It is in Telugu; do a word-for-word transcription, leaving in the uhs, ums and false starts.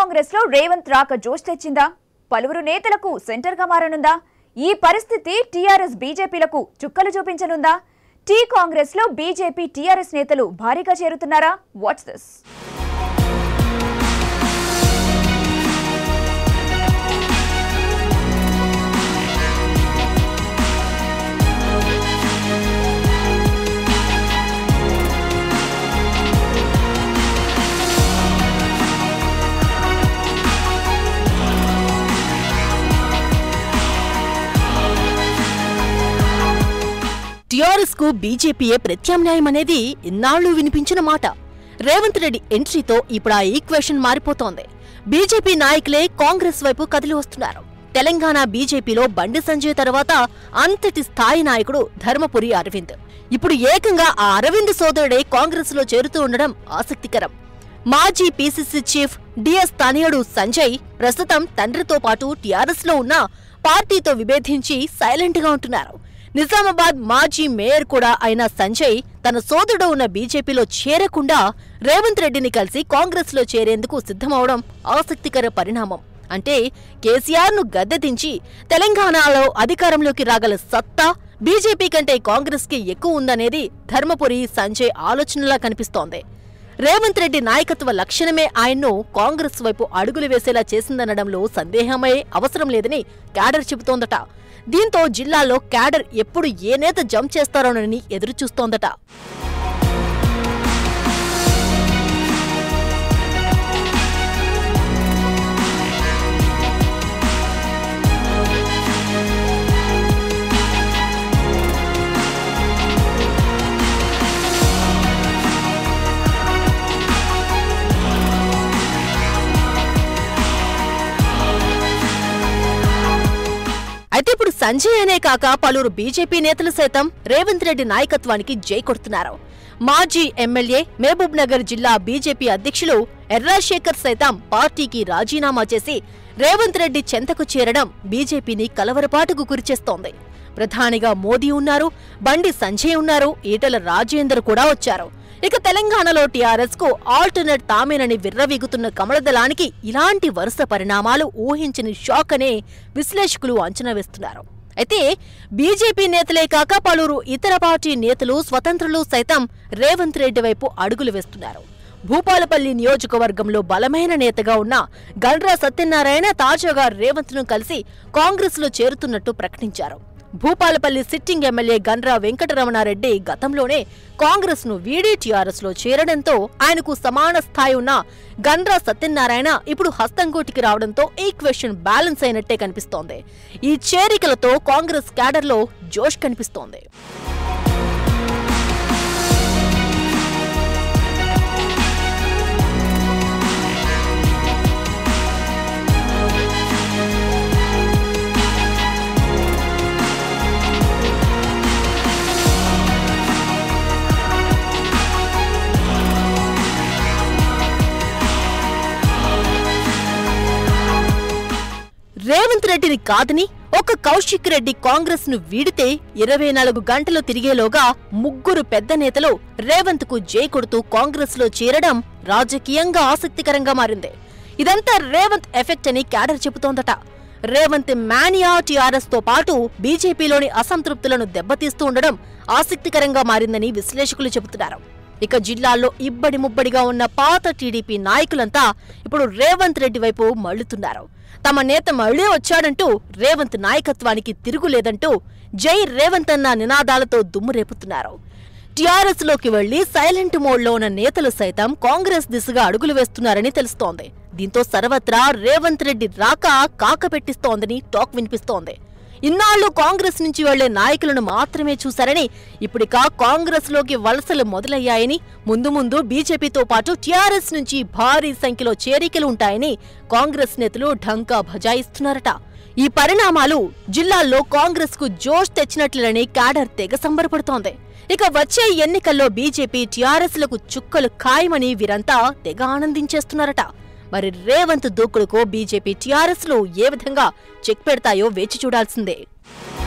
కాంగ్రెస్ లో రేవంత్ రాక జోష్ తెచ్చిందా? పలువురు నేతలకు సెంటర్ గా మారనుందా? ఈ పరిస్థితి టీఆర్ఎస్ బీజేపీలకు చుక్కలు చూపించనుందా? టీ కాంగ్రెస్ లో బీజేపీ టీఆర్ఎస్ నేతలు భారీగా చేరుతున్నారా? What's this? టీఆర్ఎస్ కు బీజేపీయే ప్రత్యామ్నాయం అనేది ఇన్నాళ్లు వినిపించిన మాట. రేవంత్ రెడ్డి ఎంట్రీతో ఇప్పుడు ఆ ఈక్వేషన్ మారిపోతోంది. బీజేపీ నాయకులే కాంగ్రెస్ వైపు కదిలి వస్తున్నారు. తెలంగాణ బీజేపీలో బండి సంజయ్ తర్వాత అంతటి స్థాయి నాయకుడు ధర్మపురి అరవింద్. ఇప్పుడు ఏకంగా ఆ అరవింద్ సోదరుడే కాంగ్రెస్ లో చేరుతూ ఉండడం ఆసక్తికరం. మాజీ పీసీసీ చీఫ్ డిఎస్ తనయుడు సంజయ్ ప్రస్తుతం తండ్రితో పాటు టీఆర్ఎస్ లో ఉన్న పార్టీతో విభేదించి సైలెంట్ గా ఉంటున్నారు. నిజామాబాద్ మాజీ మేయర్ కూడా అయిన సంజయ్ తన సోదరుడు ఉన్న బీజేపీలో చేరకుండా రేవంత్ రెడ్డిని కలిసి కాంగ్రెస్ లో చేరేందుకు సిద్ధమవడం ఆసక్తికర పరిణామం. అంటే కేసీఆర్ ను గద్దెదించి తెలంగాణలో అధికారంలోకి రాగల సత్తా బీజేపీ కంటే కాంగ్రెస్ కి ఎక్కువ ఉందనేది ధర్మపురి సంజయ్ ఆలోచనలా కనిపిస్తోంది. రేవంత్ రెడ్డి నాయకత్వ లక్షణమే ఆయన్ను కాంగ్రెస్ వైపు అడుగులు వేసేలా చేసిందనడంలో సందేహమే అవసరం లేదని క్యాడర్ చెబుతోందట. దీంతో జిల్లాలో క్యాడర్ ఎప్పుడు ఏ నేత జంప్ చేస్తారోనని ఎదురుచూస్తోందట. అయితే ఇప్పుడు సంజయ్ అనే కాక పలువురు బీజేపీ నేతలు సైతం రేవంత్ రెడ్డి నాయకత్వానికి జై కొడుతున్నారు. మాజీ ఎమ్మెల్యే మహబూబ్ నగర్ జిల్లా బీజేపీ అధ్యక్షులు ఎర్రాశేఖర్ సైతం పార్టీకి రాజీనామా చేసి రేవంత్ రెడ్డి చెంతకు చేరడం బీజేపీని కలవరపాటుకు గురిచేస్తోంది. ప్రధానిగా మోదీ ఉన్నారు, బండి సంజయ్ ఉన్నారు, ఈటల రాజేందర్ కూడా వచ్చారు. ఇక తెలంగాణలో టీఆర్ఎస్ కు ఆల్టర్నేట్ తామేనని విర్రవీగుతున్న కమలదళానికి ఇలాంటి వరుస పరిణామాలు ఊహించని షాక్ అనే విశ్లేషకులు అంచనా వేస్తున్నారు. అయితే బీజేపీ నేతలే కాక పలువురు ఇతర పార్టీ నేతలు, స్వతంత్రులు సైతం రేవంత్ రెడ్డి వైపు అడుగులు వేస్తున్నారు. భూపాలపల్లి నియోజకవర్గంలో బలమైన నేతగా ఉన్న గండ్రా సత్యనారాయణ తాజాగా రేవంత్ ను కలిసి కాంగ్రెస్ లో చేరుతున్నట్టు ప్రకటించారు. భూపాలపల్లి సిట్టింగ్ ఎమ్మెల్యే గండ్రా వెంకటరమణారెడ్డి గతంలోనే కాంగ్రెస్ ను వీడి టీఆర్ఎస్ లో చేరడంతో ఆయనకు సమాన స్థాయి ఉన్న గండ్రా సత్యనారాయణ ఇప్పుడు హస్తంగూటికి రావడంతో ఈక్వేషన్ బ్యాలెన్స్ అయినట్టే కనిపిస్తోంది. ఈ చేరికలతో కాంగ్రెస్ క్యాడర్లో జోష్ కనిపిస్తోంది. రేవంత్ రెడ్డిని కాదని ఒక కౌశిక్ రెడ్డి కాంగ్రెస్ ను వీడితే ఇరవై నాలుగు గంటలు తిరిగేలోగా ముగ్గురు పెద్ద నేతలు రేవంత్ కు జై కొడుతూ కాంగ్రెస్ లో చేరడం రాజకీయంగా ఆసక్తికరంగా మారింది. ఇదంతా రేవంత్ ఎఫెక్ట్ అని క్యాడర్ చెబుతోందట. రేవంత్ మానియా టీఆర్ఎస్ తో పాటు బీజేపీలోని అసంతృప్తులను దెబ్బతీస్తూ ఉండడం ఆసక్తికరంగా మారిందని విశ్లేషకులు చెబుతున్నారు. ఇక జిల్లాల్లో ఇబ్బడి ముబ్బడిగా ఉన్న పాత టీడీపీ నాయకులంతా ఇప్పుడు రేవంత్ రెడ్డి వైపు మళ్లుతున్నారు. తమ నేత మళ్లీ వచ్చాడంటూ రేవంత్ నాయకత్వానికి తిరుగులేదంటూ జై రేవంత్ అన్న నినాదాలతో దుమ్ము రేపుతున్నారు. టీఆర్ఎస్ లోకి వెళ్లి సైలెంట్ మోడ్లో ఉన్న నేతలు సైతం కాంగ్రెస్ దిశగా అడుగులు వేస్తున్నారని తెలుస్తోంది. దీంతో సర్వత్రా రేవంత్ రెడ్డి రాక కాకపెట్టిస్తోందని టాక్ వినిపిస్తోంది. ఇన్నాళ్లు కాంగ్రెస్ నుంచి వెళ్లే నాయకులను మాత్రమే చూశారని, ఇప్పుడిక కాంగ్రెస్ లోకి వలసలు మొదలయ్యాయని, ముందు ముందు బీజేపీతో పాటు టీఆర్ఎస్ నుంచి భారీ సంఖ్యలో చేరికలు ఉంటాయని కాంగ్రెస్ నేతలు ఢంకా బజాయిస్తున్నారట. ఈ పరిణామాలు జిల్లాల్లో కాంగ్రెస్ కు జోష్ తెచ్చినట్లేనని క్యాడర్ తెగ సంబరపడుతోంది. ఇక వచ్చే ఎన్నికల్లో బీజేపీ టీఆర్ఎస్ లకు చుక్కలు ఖాయమని వీరంతా తెగ ఆనందించేస్తున్నారట. మరి రేవంత్ దూకుడుకు బీజేపీ టీఆర్ఎస్ లు ఏ విధంగా చెక్ పెడతాయో వేచి చూడాల్సిందే.